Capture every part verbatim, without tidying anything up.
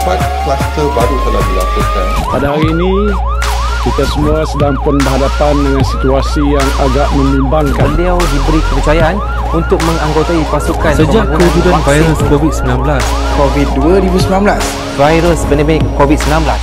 empat kluster baru telah dilaporkan. Pada hari ini, kita semua sedang pun berhadapan dengan situasi yang agak membimbangkan. Beliau diberi kepercayaan untuk menganggotai pasukan sejak kewujudan virus COVID sembilan belas. COVID dua ribu sembilan belas. Virus pandemik COVID sembilan belas.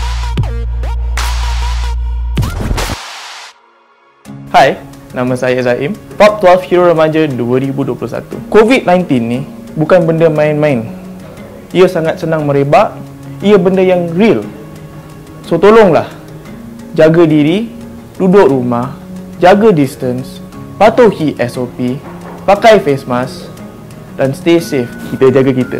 Hai, nama saya Zaim. Top dua belas Hero Remaja dua ribu dua puluh satu. COVID sembilan belas ni bukan benda main-main. Ia sangat senang merebak. Ia benda yang real. So tolonglah, jaga diri, duduk rumah, jaga distance, patuhi S O P, pakai face mask dan stay safe. Kita jaga kita.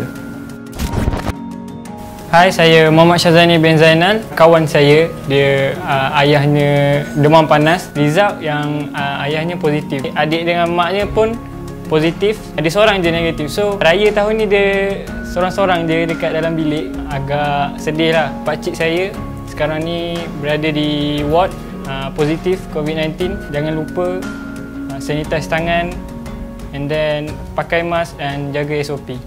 Hai, saya Muhammad Syazani bin Zainal. Kawan saya, dia uh, ayahnya demam panas. Result yang uh, ayahnya positif. Adik dengan maknya pun positif. Ada seorang je negatif. So, raya tahun ni dia seorang-seorang je dekat dalam bilik. Agak sedih lah. Pakcik saya sekarang ni berada di ward uh, positif COVID sembilan belas. Jangan lupa uh, sanitize tangan and then pakai mask and jaga S O P.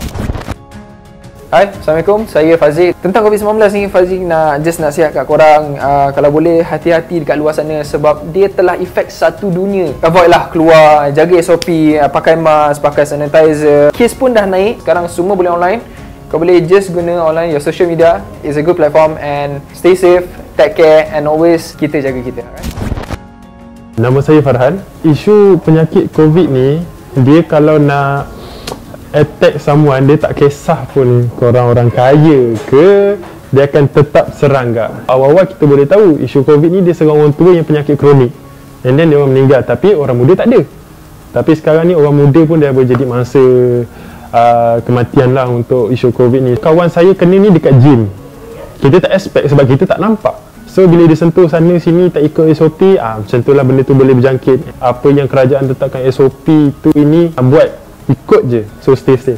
Hai, Assalamualaikum. Saya Fazil. Tentang COVID sembilan belas ni, Fazil nak just nasihat kat korang, uh, kalau boleh hati-hati dekat luar sana sebab dia telah efek satu dunia. Avoid lah keluar, jaga S O P, uh, pakai mask, pakai sanitizer. Kes pun dah naik, sekarang semua boleh online. Kau boleh just guna online, your social media is a good platform, and stay safe, take care, and always kita jaga kita. Right? Nama saya Farhan. Isu penyakit COVID ni, dia kalau nak attack someone, dia tak kisah pun korang orang kaya ke, dia akan tetap serang kak. Awal-awal kita boleh tahu isu COVID ni dia serang orang tua yang penyakit kronik, and then dia orang meninggal, tapi orang muda tak ada. Tapi sekarang ni orang muda pun dah boleh jadi mangsa uh, kematian lah untuk isu COVID ni. Kawan saya kena ni dekat gym, kita tak expect sebab kita tak nampak. So bila dia sentuh sana sini tak ikut S O P, ah, macam tu lah benda tu boleh berjangkit. Apa yang kerajaan tetapkan S O P tu ini, ah, buat ikut je, so stay safe.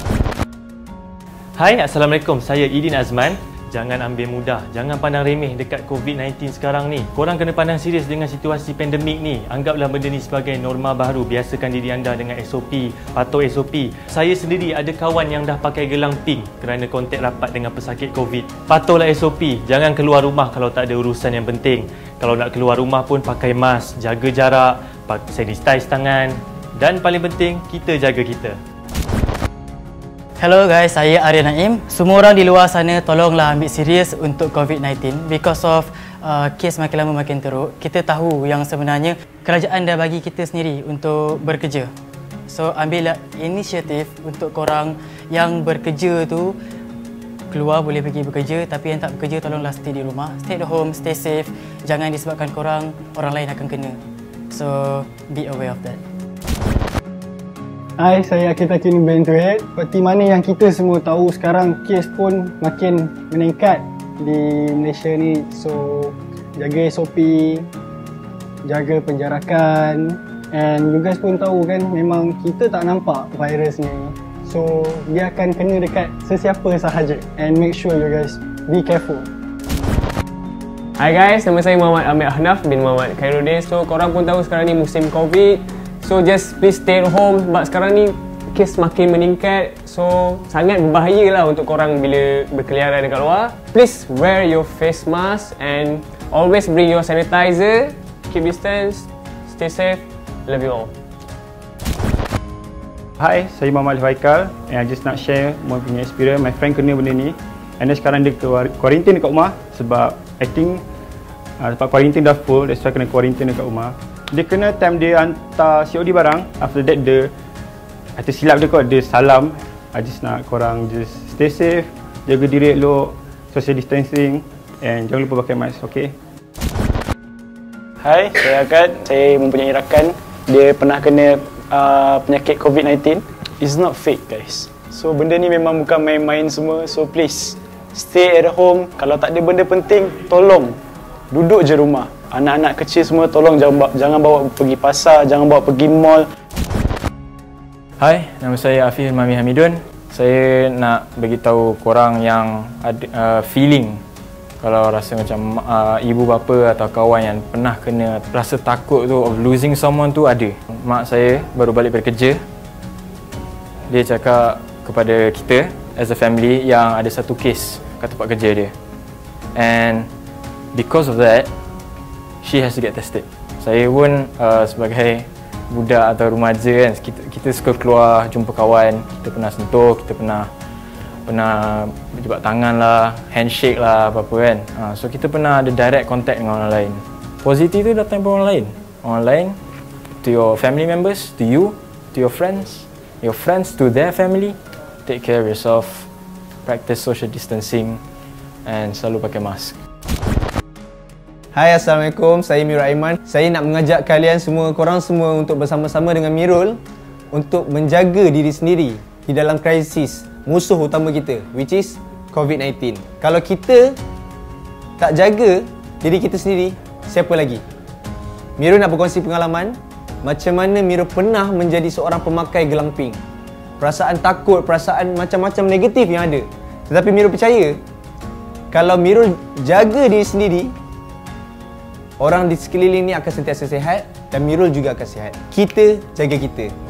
Hai, Assalamualaikum. Saya Idin Azman. Jangan ambil mudah, jangan pandang remeh dekat COVID sembilan belas sekarang ni. Korang kena pandang serius dengan situasi pandemik ni. Anggaplah benda ni sebagai norma baru. Biasakan diri anda dengan S O P, patuh S O P. Saya sendiri ada kawan yang dah pakai gelang pink kerana kontak rapat dengan pesakit COVID. Patuhlah S O P, jangan keluar rumah kalau tak ada urusan yang penting. Kalau nak keluar rumah pun pakai mask, jaga jarak, sanitize tangan. Dan paling penting, kita jaga kita. Hello guys, saya Arya Naim. Semua orang di luar sana tolonglah ambil serius untuk COVID sembilan belas. Because of uh, kes makin lama makin teruk, kita tahu yang sebenarnya kerajaan dah bagi kita sendiri untuk bekerja. So ambillah inisiatif untuk korang yang bekerja tu, keluar boleh pergi bekerja, tapi yang tak bekerja tolonglah stay di rumah. Stay at home, stay safe. Jangan disebabkan korang, orang lain akan kena. So be aware of that. Hai, saya Akif Takin bin Tuhid. Seperti mana yang kita semua tahu sekarang, kes pun makin meningkat di Malaysia ni. So, jaga S O P, jaga penjarakan. And you guys pun tahu kan, memang kita tak nampak virus ni. So, dia akan kena dekat sesiapa sahaja. And make sure you guys be careful. Hai guys, nama saya Muhammad Amir Ahnaf bin Muhammad Khairuddin. So, korang pun tahu sekarang ni musim COVID. So just please stay at home sebab sekarang ni kes makin meningkat. So sangat berbahaya lah untuk korang bila berkeliaran dekat luar. Please wear your face mask and always bring your sanitizer. Keep distance, stay safe, love you all. Hi, saya Muhammad Faikal and I just nak share my punya experience. My friend kena benda ni and then sekarang dia quarantine dekat rumah sebab I think uh, sebab quarantine dah full, that's why kena quarantine dekat rumah. Dia kena time dia hantar C O D barang. After that dia, ada silap dia kot, dia salam. I just nak korang just stay safe, jaga diri elok, social distancing, and jangan lupa pakai mask, okay? Hai, saya Akad. Saya mempunyai rakan, dia pernah kena uh, penyakit COVID sembilan belas. It's not fake guys. So benda ni memang bukan main-main semua. So please, stay at home. Kalau tak ada benda penting, tolong duduk je rumah. Anak-anak kecil semua tolong jangan, jangan bawa pergi pasar, jangan bawa pergi mall. Hai, nama saya Afif Mami Hamidun. Saya nak beritahu korang yang ada uh, feeling kalau rasa macam uh, ibu bapa atau kawan yang pernah kena rasa takut tu of losing someone tu ada. Mak saya baru balik bekerja. Dia cakap kepada kita as a family yang ada satu kes kat tempat kerja dia. And because of that, she has to get tested. Saya pun uh, sebagai budak atau remaja kan, kita, kita suka keluar jumpa kawan, kita pernah sentuh, kita pernah pernah berjabat tangan lah, handshake lah, apa-apa kan. Uh, so kita pernah ada direct contact dengan orang lain. Positif tu datang dari orang lain. Orang lain, to your family members, to you, to your friends, your friends to their family. Take care of yourself, practice social distancing and selalu pakai mask. Hai, Assalamualaikum. Saya Mirul Aiman. Saya nak mengajak kalian semua, korang semua untuk bersama-sama dengan Mirul untuk menjaga diri sendiri di dalam krisis musuh utama kita, which is COVID nineteen. Kalau kita tak jaga diri kita sendiri, siapa lagi? Mirul nak berkongsi pengalaman macam mana Mirul pernah menjadi seorang pemakai gelang pink. Perasaan takut, perasaan macam-macam negatif yang ada. Tetapi Mirul percaya, kalau Mirul jaga diri sendiri, orang di sekeliling ni akan sentiasa sihat dan Mirul juga akan sihat. Kita jaga kita.